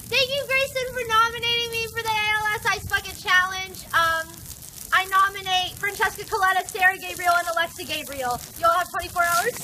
Thank you, Grayson, for nominating me for the ALS Ice Bucket Challenge. I nominate Francesca Coletta, Sarah Gabriel, and Alexa Gabriel. You all have 24 hours.